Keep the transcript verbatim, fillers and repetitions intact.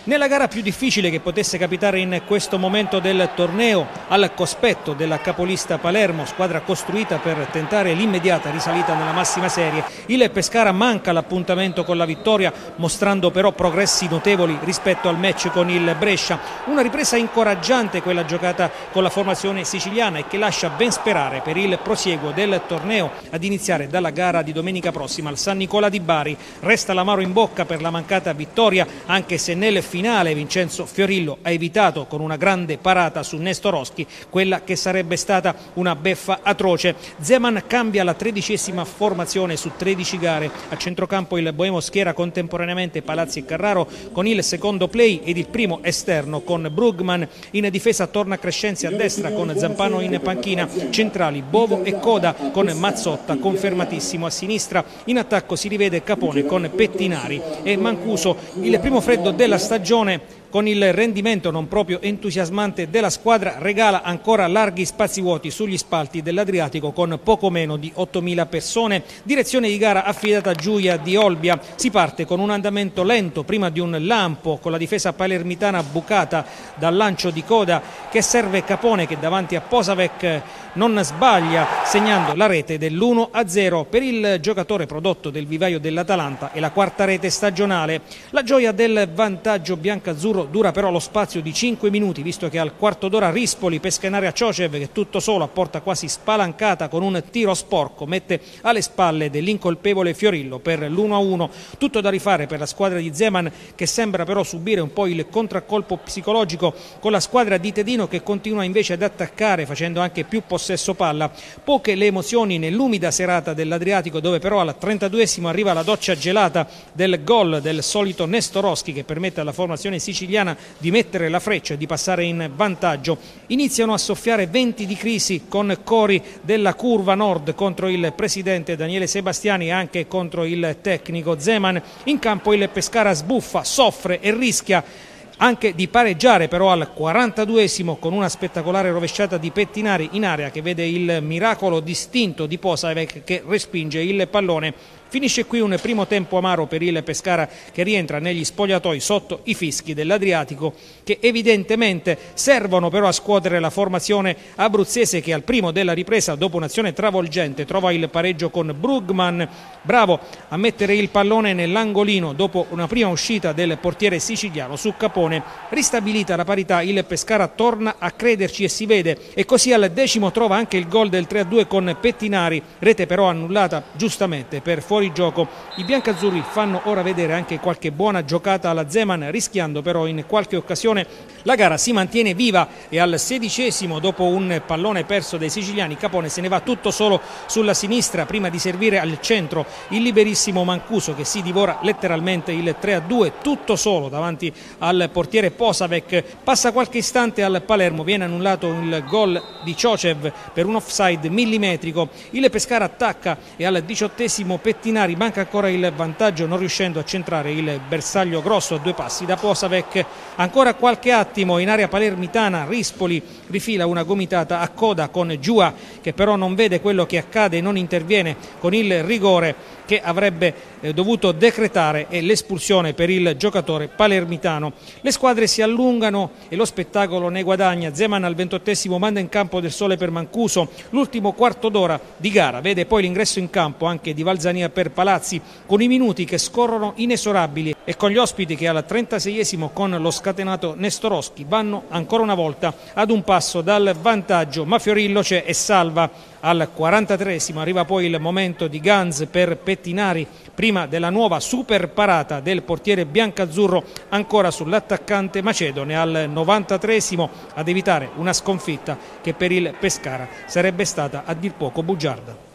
Nella gara più difficile che potesse capitare in questo momento del torneo, al cospetto della capolista Palermo, squadra costruita per tentare l'immediata risalita nella massima serie, il Pescara manca l'appuntamento con la vittoria, mostrando però progressi notevoli rispetto al match con il Brescia. Una ripresa incoraggiante quella giocata con la formazione siciliana e che lascia ben sperare per il prosieguo del torneo, ad iniziare dalla gara di domenica prossima al San Nicola di Bari. Resta l'amaro in bocca per la mancata vittoria, anche se nel finale Vincenzo Fiorillo ha evitato con una grande parata su Nestorowski quella che sarebbe stata una beffa atroce. Zeman cambia la tredicesima formazione su tredici gare. A centrocampo il Boemo schiera contemporaneamente Palazzi e Carraro con il secondo play ed il primo esterno con Brugman. In difesa torna Crescenzi a destra con Zampano in panchina, centrali Bovo e Coda con Mazzotta confermatissimo a sinistra. In attacco si rivede Capone con Pettinari e Mancuso. Il primo freddo della stagione con il rendimento non proprio entusiasmante della squadra regala ancora larghi spazi vuoti sugli spalti dell'Adriatico con poco meno di ottomila persone. Direzione di gara affidata a Giulia di Olbia. Si parte con un andamento lento prima di un lampo con la difesa palermitana bucata dal lancio di Coda che serve Capone che davanti a Posavec non sbaglia segnando la rete dell'uno a zero. Per il giocatore prodotto del vivaio dell'Atalanta è la quarta rete stagionale. La gioia del vantaggio biancazzurro dura però lo spazio di cinque minuti, visto che al quarto d'ora Rispoli pesca in area Ciocev che tutto solo a porta quasi spalancata con un tiro sporco mette alle spalle dell'incolpevole Fiorillo per l'uno a uno. Tutto da rifare per la squadra di Zeman, che sembra però subire un po' il contraccolpo psicologico con la squadra di Tedino, che continua invece ad attaccare facendo anche più possesso palla. Poche le emozioni nell'umida serata dell'Adriatico, dove però al trentaduesimo arriva la doccia gelata del gol del solito Nestorowski che permette alla formazione siciliana di mettere la freccia e di passare in vantaggio. Iniziano a soffiare venti di crisi con cori della curva nord contro il presidente Daniele Sebastiani e anche contro il tecnico Zeman. In campo il Pescara sbuffa, soffre e rischia anche di pareggiare però al quarantaduesimo con una spettacolare rovesciata di Pettinari in area che vede il miracolo distinto di Posavec che respinge il pallone. Finisce qui un primo tempo amaro per il Pescara, che rientra negli spogliatoi sotto i fischi dell'Adriatico, che evidentemente servono però a scuotere la formazione abruzzese, che al primo della ripresa, dopo un'azione travolgente, trova il pareggio con Brugman, bravo a mettere il pallone nell'angolino dopo una prima uscita del portiere siciliano su Capone. Ristabilita la parità, il Pescara torna a crederci e si vede, e così al decimo trova anche il gol del tre a due con Pettinari, rete però annullata giustamente per fuori gioco. I biancazzurri fanno ora vedere anche qualche buona giocata alla Zeman, rischiando però in qualche occasione. La gara si mantiene viva e al sedicesimo, dopo un pallone perso dai siciliani, Capone se ne va tutto solo sulla sinistra prima di servire al centro il liberissimo Mancuso, che si divora letteralmente il tre a due tutto solo davanti al portiere Posavec. Passa qualche istante al Palermo, viene annullato il gol di Ciocev per un offside millimetrico. Il Pescara attacca e al diciottesimo Pettinari manca ancora il vantaggio, non riuscendo a centrare il bersaglio grosso a due passi da Posavec. Ancora qualche attimo in area palermitana, Rispoli rifila una gomitata a Coda con Giua, che però non vede quello che accade e non interviene con il rigore che avrebbe eh, dovuto decretare e l'espulsione per il giocatore palermitano. Le squadre si allungano e lo spettacolo ne guadagna. Zeman al ventottesimo manda in campo Del Sole per Mancuso. L'ultimo quarto d'ora di gara vede poi l'ingresso in campo anche di Valzania per Palazzi, con i minuti che scorrono inesorabili e con gli ospiti che al trentaseiesimo con lo scatenato Nestorowski vanno ancora una volta ad un passo dal vantaggio, ma Fiorillo c'è e salva. Al quarantatreesimo arriva poi il momento di Ganz per Pettinari, prima della nuova super parata del portiere biancazzurro ancora sull'attaccante macedone al novantatreesimo ad evitare una sconfitta che per il Pescara sarebbe stata a dir poco bugiarda.